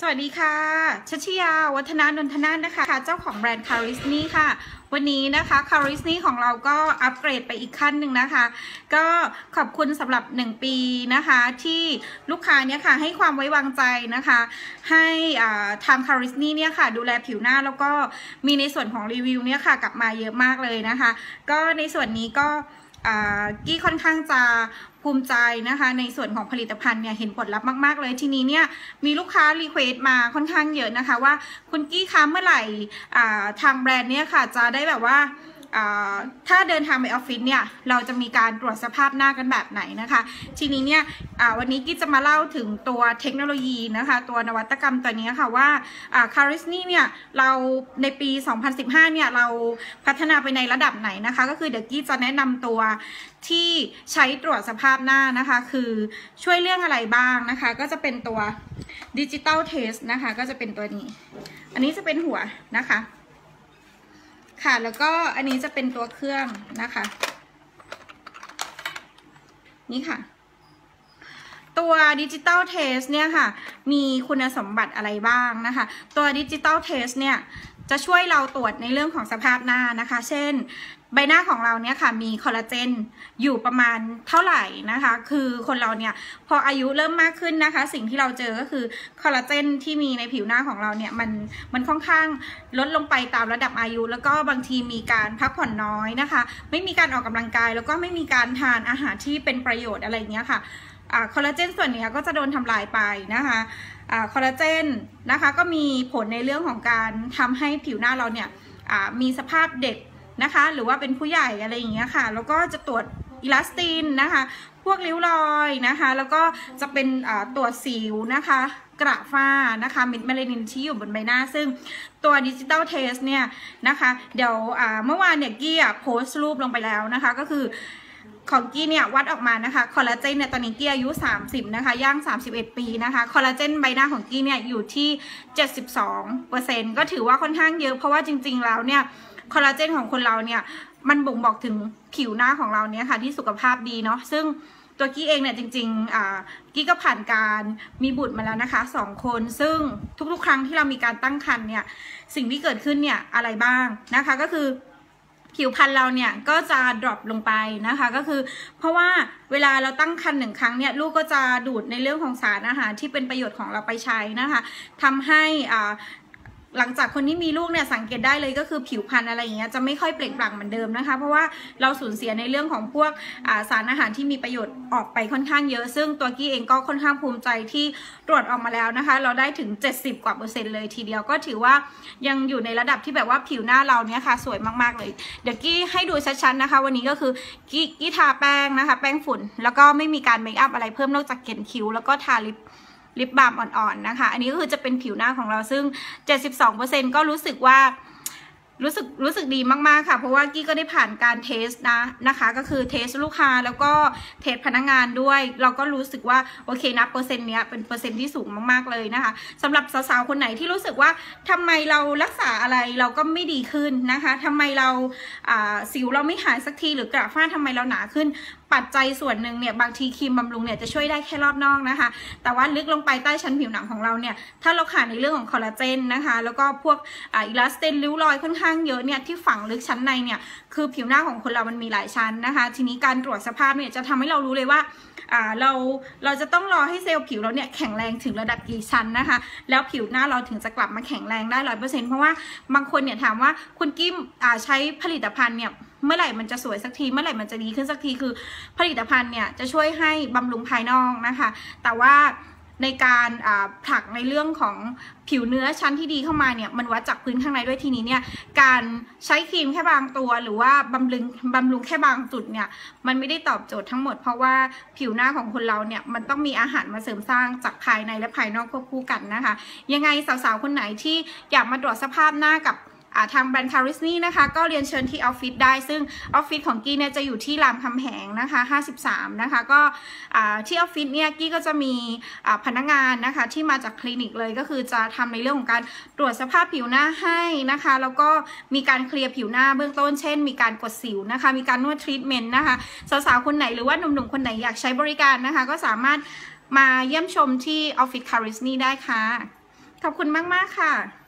สวัสดีค่ะชัชยาวัฒนานนทนานะคะเจ้าของแบรนด์คาริสนี่ค่ะวันนี้นะคะคาริสนี่ของเราก็อัปเกรดไปอีกขั้นหนึ่งนะคะก็ขอบคุณสำหรับ1 ปีนะคะที่ลูกค้าเนี่ยค่ะให้ความไว้วางใจนะคะให้ทางคาริสนี่เนี่ยค่ะดูแลผิวหน้าแล้วก็มีในส่วนของรีวิวเนี่ยค่ะกลับมาเยอะมากเลยนะคะก็ในส่วนนี้ก็กี้ค่อนข้างจะภูมิใจนะคะในส่วนของผลิตภัณฑ์เนี่ยเห็นผลลัพธ์มากๆเลยทีนี้เนี่ยมีลูกค้ารีเควสมาค่อนข้างเยอะนะคะว่าคุณกี้คะเมื่อไหร่ทางแบรนด์เนี่ยค่ะจะได้แบบว่าถ้าเดินทางไปออฟฟิศเนี่ยเราจะมีการตรวจสภาพหน้ากันแบบไหนนะคะทีนี้เนี่ยวันนี้กี้จะมาเล่าถึงตัวเทคโนโลยีนะคะตัวนวัตกรรมตัวนี้ค่ะว่าคาริสนี่เนี่ยเราในปี 2015 เนี่ยเราพัฒนาไปในระดับไหนนะคะก็คือเดี๋ยวกี้จะแนะนำตัวที่ใช้ตรวจสภาพหน้านะคะคือช่วยเรื่องอะไรบ้างนะคะก็จะเป็นตัว Digital Test นะคะก็จะเป็นตัวนี้อันนี้จะเป็นหัวนะคะค่ะแล้วก็อันนี้จะเป็นตัวเครื่องนะคะนี่ค่ะตัว Digital Test เนี่ยค่ะมีคุณสมบัติอะไรบ้างนะคะตัว Digital Test เนี่ยจะช่วยเราตรวจในเรื่องของสภาพหน้านะคะเช่นใบหน้าของเราเนี่ยค่ะมีคอลลาเจนอยู่ประมาณเท่าไหร่นะคะคือคนเราเนี่ยพออายุเริ่มมากขึ้นนะคะสิ่งที่เราเจอก็คือคอลลาเจนที่มีในผิวหน้าของเราเนี่ยมันค่อนข้างลดลงไปตามระดับอายุแล้วก็บางทีมีการพักผ่อนน้อยนะคะไม่มีการออกกำลังกายแล้วก็ไม่มีการทานอาหารที่เป็นประโยชน์อะไรเงี้ยค่ะคอลลาเจนส่วนนี้ก็จะโดนทำลายไปนะคะคอลลาเจนนะคะก็มีผลในเรื่องของการทำให้ผิวหน้าเราเนี่ยมีสภาพเด็กนะคะหรือว่าเป็นผู้ใหญ่อะไรอย่างเงี้ยค่ะแล้วก็จะตรวจอิลาสตินนะคะพวกริ้วรอยนะคะแล้วก็จะเป็นตรวจสิวนะคะกระฝ้านะคะเม็ดเมลานินที่อยู่บนใบหน้าซึ่งตัวดิจิตอลเทสเนี่ยนะคะเดี๋ยวเมื่อวานเนี่ยกี้โพสต์รูปลงไปแล้วนะคะก็คือของกี้เนี่ยวัดออกมานะคะคอลลาเจนเนี่ยตอนนี้กี้อายุ30นะคะย่าง31 ปีนะคะคอลลาเจนใบหน้าของกี้เนี่ยอยู่ที่ 72% ก็ถือว่าค่อนข้างเยอะเพราะว่าจริงๆแล้วเนี่ยคอลลาเจนของคนเราเนี่ยมันบ่งบอกถึงผิวหน้าของเราเนี่ยค่ะที่สุขภาพดีเนาะซึ่งตัวกี้เองเนี่ยจริงๆกี้ก็ผ่านการมีบุตรมาแล้วนะคะ2 คนซึ่งทุกๆครั้งที่เรามีการตั้งครรภ์เนี่ยสิ่งที่เกิดขึ้นเนี่ยอะไรบ้างนะคะก็คือผิวพรรณเราเนี่ยก็จะดรอปลงไปนะคะก็คือเพราะว่าเวลาเราตั้งครรภ์1 ครั้งเนี่ยลูกก็จะดูดในเรื่องของสารอาหารที่เป็นประโยชน์ของเราไปใช้นะคะทำให้หลังจากคนที่มีลูกเนี่ยสังเกตได้เลยก็คือผิวพรรณอะไรอย่างเงี้ยจะไม่ค่อยเปล่งปลั่งเหมือนเดิมนะคะเพราะว่าเราสูญเสียในเรื่องของพวกสารอาหารที่มีประโยชน์ออกไปค่อนข้างเยอะซึ่งตัวกี้เองก็ค่อนข้างภูมิใจที่ตรวจออกมาแล้วนะคะเราได้ถึง70 กว่า%เลยทีเดียวก็ถือว่ายังอยู่ในระดับที่แบบว่าผิวหน้าเราเนี่ยค่ะสวยมากๆเลยเดี๋ยวกี้ให้ดูชัดๆนะคะวันนี้ก็คือกี้ทาแป้งนะคะแป้งฝุ่นแล้วก็ไม่มีการเมคอัพอะไรเพิ่มนอกจากเขียนคิ้วแล้วก็ทาลิปบาล์มอ่อนๆนะคะอันนี้ก็คือจะเป็นผิวหน้าของเราซึ่ง 72% ก็รู้สึกว่ารู้สึกดีมากๆค่ะเพราะว่ากี้ก็ได้ผ่านการเทสนะคะก็คือเทสลูกค้าแล้วก็เทสพนักงานด้วยเราก็รู้สึกว่าโอเคนะเปอร์เซ็นต์เนี้ยเป็นเปอร์เซ็นต์ที่สูงมากๆเลยนะคะสำหรับสาวๆคนไหนที่รู้สึกว่าทำไมเรารักษาอะไรเราก็ไม่ดีขึ้นนะคะทำไมเราสิวเราไม่หายสักทีหรือกระฝ้าทำไมเราหนาขึ้นปัจจัยส่วนหนึ่งเนี่ยบางทีครีมบำรุงเนี่ยจะช่วยได้แค่รอบนอกนะคะแต่ว่าลึกลงไปใต้ชั้นผิวหนังของเราเนี่ยถ้าเราขาดในเรื่องของคอลลาเจนนะคะแล้วก็พวกอิลาสตินริ้วรอยค่อนข้างเยอะเนี่ยที่ฝังลึกชั้นในเนี่ยคือผิวหน้าของคนเรามันมีหลายชั้นนะคะทีนี้การตรวจสภาพเนี่ยจะทำให้เรารู้เลยว่าเราจะต้องรอให้เซลล์ผิวเราเนี่ยแข็งแรงถึงระดับกี่ชั้นนะคะแล้วผิวหน้าเราถึงจะกลับมาแข็งแรงได้ 100% เพราะว่าบางคนเนี่ยถามว่าคุณกิ้มใช้ผลิตภัณฑ์เนี่ยเมื่อไหร่มันจะสวยสักทีเมื่อไหร่มันจะดีขึ้นสักทีคือผลิตภัณฑ์เนี่ยจะช่วยให้บำรุงภายนอกนะคะแต่ว่าในการผลักในเรื่องของผิวเนื้อชั้นที่ดีเข้ามาเนี่ยมันวัดจากพื้นข้างในด้วยทีนี้เนี่ยการใช้ครีมแค่บางตัวหรือว่าบำรุงแค่บางจุดเนี่ยมันไม่ได้ตอบโจทย์ทั้งหมดเพราะว่าผิวหน้าของคนเราเนี่ยมันต้องมีอาหารมาเสริมสร้างจากภายในและภายนอกควบคู่กันนะคะยังไงสาวๆคนไหนที่อยากมาตรวจสภาพหน้ากับทางแบรนด์คาริสนี่นะคะก็เรียนเชิญที่ออฟฟิศได้ซึ่งออฟฟิศของกี้เนี่ยจะอยู่ที่รามคำแหงนะคะ53นะคะก็ที่ออฟฟิศเนี่ยกี้ก็จะมีพนักงานนะคะที่มาจากคลินิกเลยก็คือจะทำในเรื่องของการตรวจสภาพผิวหน้าให้นะคะแล้วก็มีการเคลียร์ผิวหน้าเบื้องต้นเช่นมีการกดสิวนะคะมีการนวดทรีทเมนต์นะคะสาวๆคนไหนหรือว่าหนุ่มๆคนไหนอยากใช้บริการนะคะก็สามารถมาเยี่ยมชมที่ออฟฟิศคาริสนี่ได้ค่ะขอบคุณมากๆค่ะ